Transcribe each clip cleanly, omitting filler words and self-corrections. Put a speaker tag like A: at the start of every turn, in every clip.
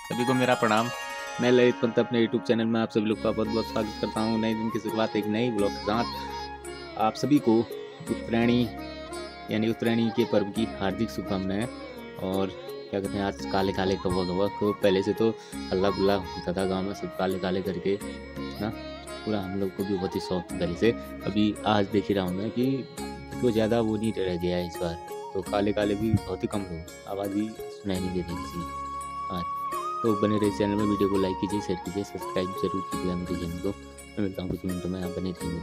A: सभी को मेरा प्रणाम। मैं ललित पंत अपने यूट्यूब चैनल में आप सभी लोग का बहुत बहुत स्वागत करता हूँ। नए दिन की शुरुआत एक नई ब्लॉग के साथ। आप सभी को उत्तरायणी यानी उत्तरायणी के पर्व की हार्दिक शुभकामनाएं। और क्या कहते हैं, आज काले काले कौवा को पहले से तो हल्ला गुल्ला होता था गाँव में, सब काले काले करके ना पूरा हम लोग को भी बहुत ही शौक था पहले से। अभी आज देख ही रहा हूँ मैं कि तो ज़्यादा वो नहीं रह गया है इस बार, तो काले काले भी बहुत ही कम लोग, आवाज़ भी सुनाई नहीं देती किसी की। हाँ, तो बने रहे चैनल में, वीडियो को लाइक कीजिए, शेयर कीजिए, सब्सक्राइब जरूर कीजिए मेरे चैनल को। मैं मिलता हूँ कुछ मिनटों में, आप बने रहिए।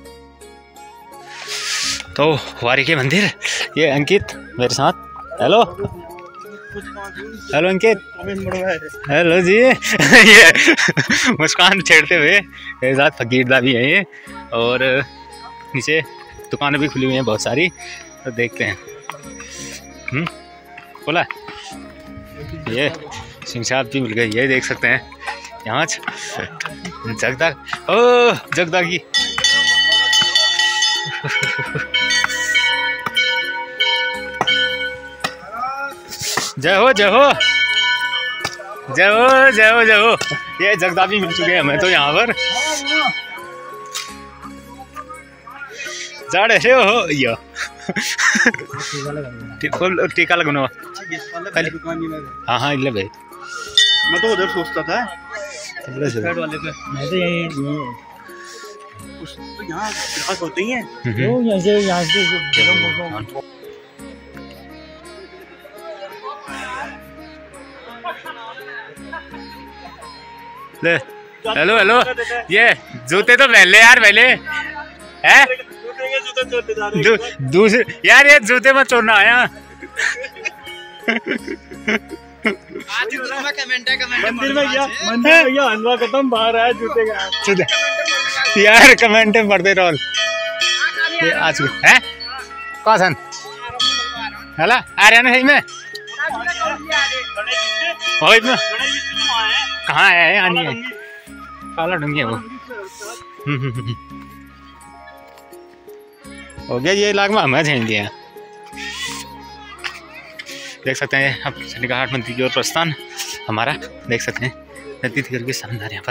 A: तो वारी के मंदिर, ये अंकित मेरे साथ। Hello hello Ankit. Hello ji. ये मुस्कान छेड़ते हुए मेरे साथ फकीरदा भी है ये, और नीचे दुकानें भी खुली हुई हैं बहुत सारी, तो देखते हैं। बोला ये सिंह साहब भी मिल गए, ये देख सकते हैं यहाँ जगदा। ओ जगदा की जय हो जय हो जय हो जय हो जय हो। ये जगदा भी मिल चुके हैं हमें तो यहाँ पर। जाड़े से हो यो टीका लगना। हाँ हाँ इल्ले भाई,
B: मैं तो उधर सोचता था वाले पे। मैं तो यही तो यहाँ ग्राहक होते ही हैं, यहाँ से
A: ले। हेलो हेलो, ये जूते तो पहन ले यार, पहले है दूसरे यार, ये जूते मत छोड़ना आया।
B: मंदिर में क्या हलवा खत्म, बाहर आया जूते का
A: यार। कमेंट में पढ़ते रहो। ये आज है कौन हला आ रहा ना सही में, कहाँ है आनी है, काला ढूंढिए वो। हो गया ये लाख में हमें झेल दिया। देख सकते हैं अब चंडिका घाट मंदिर की ओर प्रस्थान हमारा, देख सकते हैं नदी थी करके शानदार यहाँ पर।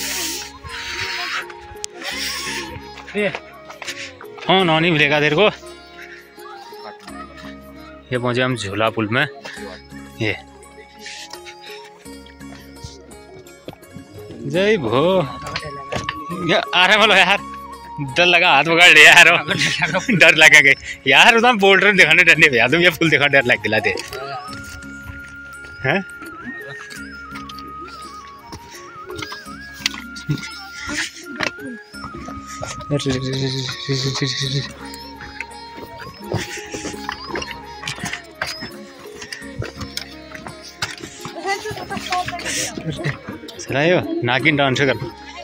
A: हाँ नौ नहीं मिलेगा तेरे को। ये पहुंचे हम झूला पुल में। ये जय भो आ रहे बोलो यार, डर लगा, हाथ पकड़ लिया यार, डर लगा गए यार। उधर बोल रहे दिखाने डरने भैया, तुम ये फूल देखा डर लग गया थे हैं। चलायो नागिन डांस कर।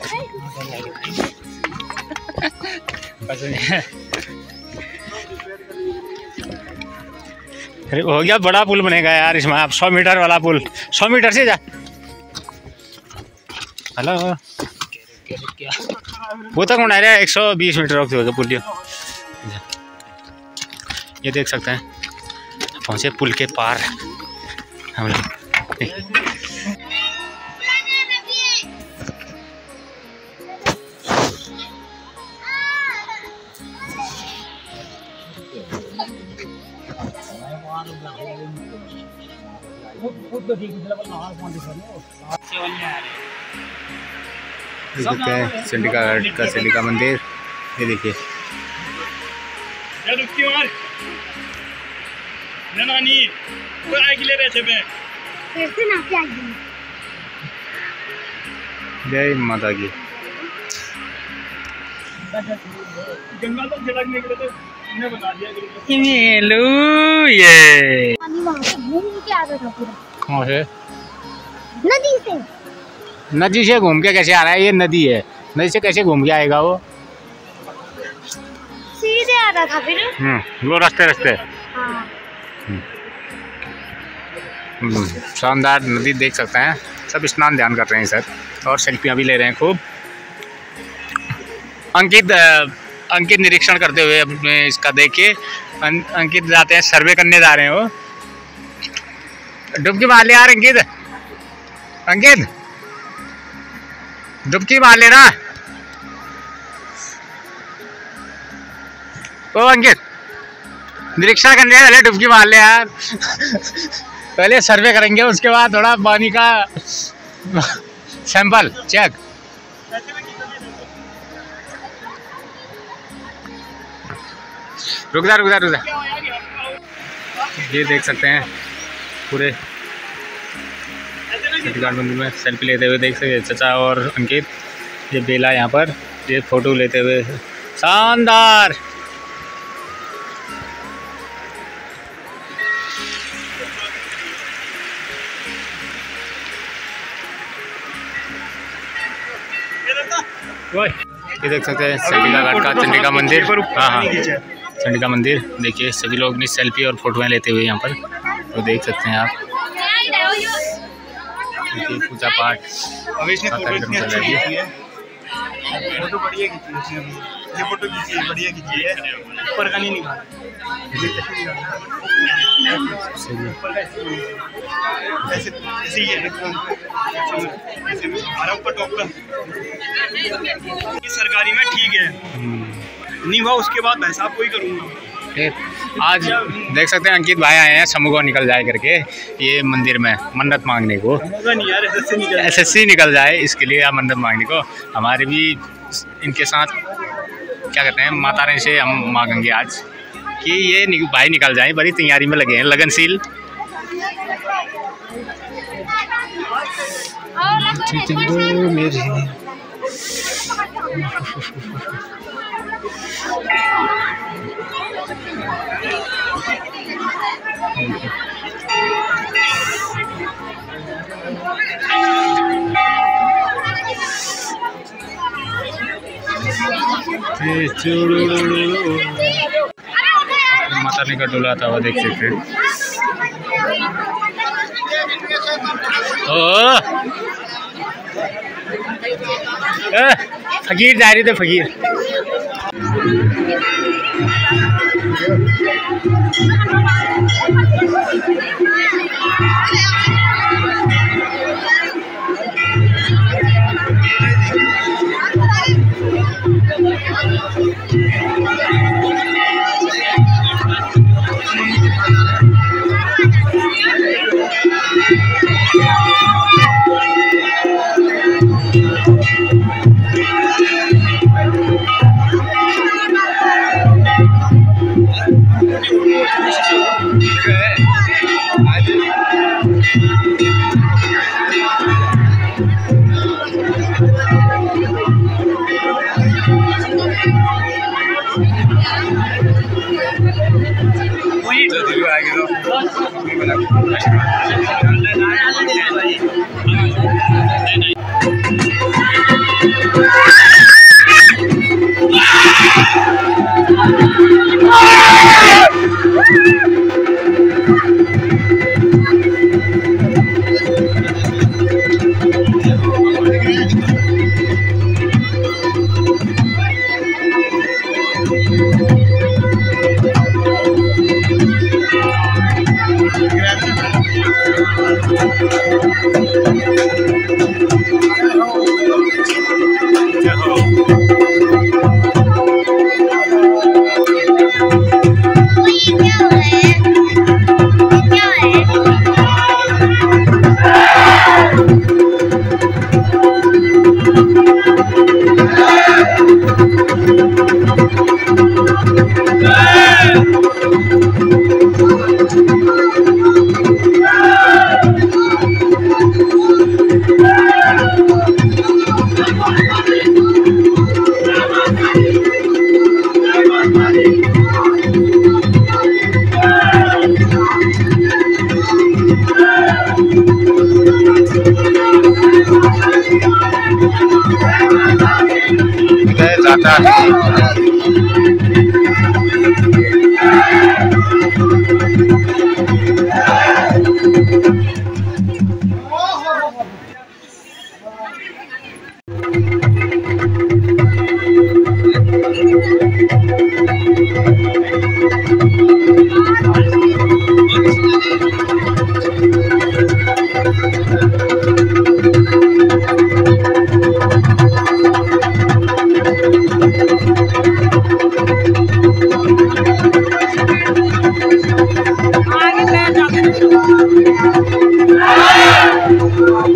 A: अरे हो गया, बड़ा पुल बनेगा यार इसमें। आप 100 मीटर वाला पुल, 100 मीटर से जा। हेलो वो तक बना रहा है 120 मीटर होगा पुल। ये देख सकते हैं पहुंचे पुल के पार हम लोग। देखते हैं चंडिका घाट का चंडिका मंदिर। ये देखिए जय माता की। ये
C: घूम के आता था पूरा।
A: कहाँ से?
C: नदी से।
A: नदी से घूम के कैसे आ रहा है? ये नदी है, नदी से कैसे घूम के आएगा वो?
C: सीधे आता था फिर।
A: वो रास्ते रास्ते।
C: हाँ।
A: शानदार नदी देख सकते हैं, सब स्नान ध्यान कर रहे हैं सर, और सेल्फियाँ भी ले रहे हैं खूब। अंकित निरीक्षण करते हुए अपने इसका देखिए। अंकित जाते हैं, सर्वे करने जा रहे हैं वो। डुबकी मार लिया यार अंकित।
D: अंकित डुबकी मार लेना। ओ अंकित निरीक्षण करने पहले डुबकी मार ले यार। पहले सर्वे करेंगे उसके बाद थोड़ा पानी का सैंपल चेक। रुक जा रुक जा रुक जा। ये देख सकते हैं पूरे घाट मंदिर में सेल्फी लेते हुए देख सकते हैं चचा और अंकित। ये बेला यहाँ पर ये फोटो लेते हुए शानदार। ये देख सकते हैं चंडिका घाट का चंडिका मंदिर। हाँ हाँ चंडिका मंदिर देखिए सभी लोग अपनी सेल्फी और फोटोएं लेते हुए यहाँ पर तो देख सकते हैं आप। पूजा पाठ कार्यक्रम चल रहा है।
B: फोटो बढ़िया खींची है, ये फोटो खींची है, बढ़िया खींची है, ऊपर का नहीं निकाला, ऐसे ऐसे ही है, हमारा ऊपर टॉप का सरकारी में ठीक है, नहीं हुआ उसके बाद भाई साहब कोई करूँगा।
D: आज देख सकते हैं अंकित भाई आए हैं समूह निकल जाए करके ये मंदिर में मन्नत मांगने को।
B: नहीं यार
D: एसएससी निकल जाए इसके लिए आप मन्नत मांगने को। हमारे भी इनके साथ क्या कहते हैं माता रानी से हम मांगेंगे आज कि ये भाई निकल जाए। बड़ी तैयारी में लगे हैं लगनशील। माता रानी का डोला था वो देख सकते हैं। फकीर जा रही थे फकीर।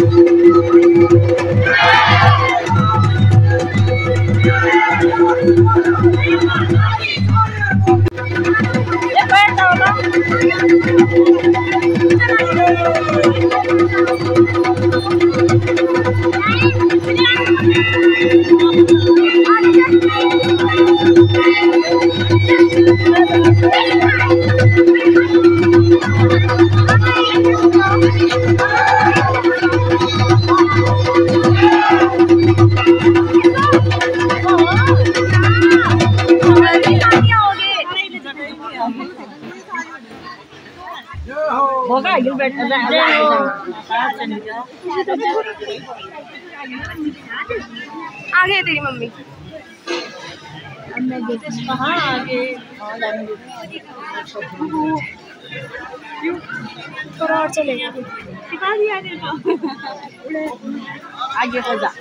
C: आगे तेरी मम्मी
E: कहाँ आगे
C: थोड़ा और चलेगा
E: आगे हो जा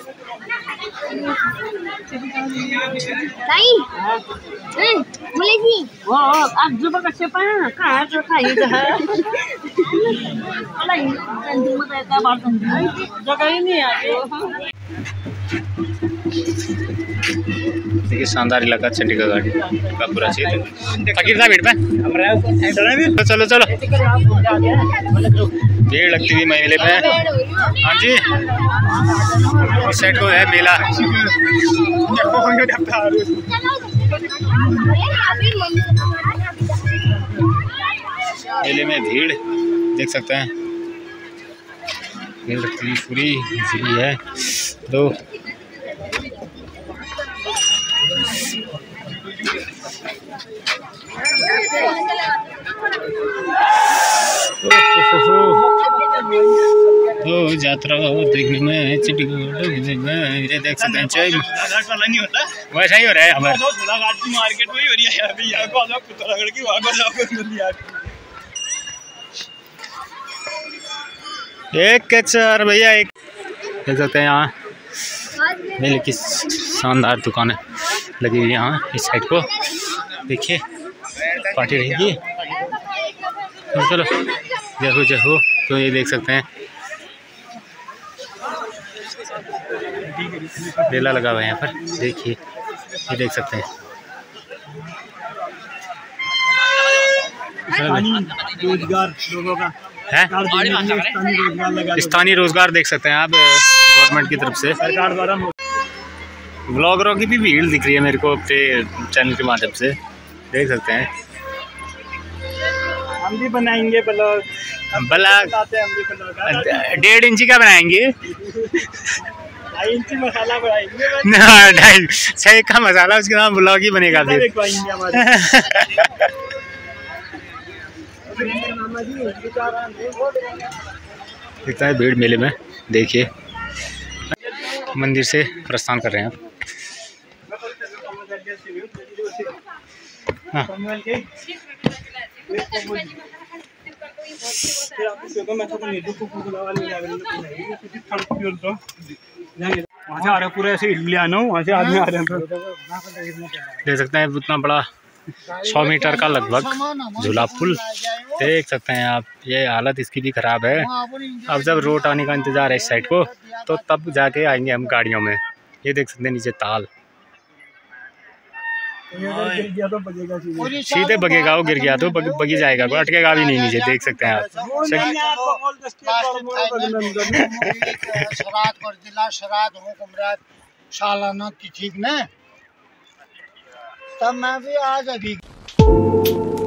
C: बोले थी
E: वो आप जो बच्चे पर कहाँ जो खाई जगह जगह ही नहीं आगे।
D: देखिए शानदार इलाका चंडीगढ़ घाटी का पूरा क्षेत्र। फकीर साहब भीड़ पे चलो चलो भीड़ लगती हुई मेले पे। हाँ जी इस साइड को है मेला। मेले में भीड़ देख सकते हैं। भीड़ लगती हुई पूरी भीड़ है। दो यात्रा देखने में चंडीगढ़ ये देख सकते हैं। चाय वैसा ही हो रहा है हमारे
B: मार्केट में ही हो रही है यहाँ को पुतलागढ़ की वहाँ को
D: एक सर भैया एक देख सकते हैं। यहाँ मेले की शानदार दुकानें लगी हुई है। यहाँ इस साइड को देखिए पार्टी रहेगी। चलो जय हो तो ये देख सकते हैं मेला लगा हुआ है यहाँ पर। देखिए ये देख सकते हैं
B: रोजगार लोगों का
D: है स्थानीय रोजगार देख सकते हैं आप गवर्नमेंट की तरफ से
B: सरकार द्वारा।
D: ब्लॉगरों की भी भीड़ दिख रही है मेरे को अपने चैनल के माध्यम से देख सकते हैं।
B: हम भी बनाएंगे ब्लॉग।
D: ब्लॉग 1.5 इंची का बनाएंगे
B: 2.5 इंची मसाला बनाएंगे
D: 2.5 सही का मसाला उसके नाम ब्लॉग ही बनेगा फिर। दिखता है भीड़ मेले में। देखिए मंदिर से प्रस्थान कर रहे हैं आप। हाँ।
B: वहाँ से आ रहे पूरे ऐसे हिल आना वहाँ से आदमी आ रहे हैं।
D: देख सकते हैं उतना बड़ा 100 मीटर का लगभग झूला पुल देख सकते हैं आप। ये हालत इसकी भी खराब है। अब जब रोड आने का इंतजार है इस साइड को तो तब जाके आएंगे हम गाड़ियों में। ये देख सकते हैं नीचे ताल सीधे बगेगा। वो गिर गया तो बगी जाएगा कोई अटकेगा भी नहीं नीचे देख सकते हैं आप।
F: सालाना तिथि में तब मैं भी आज अभी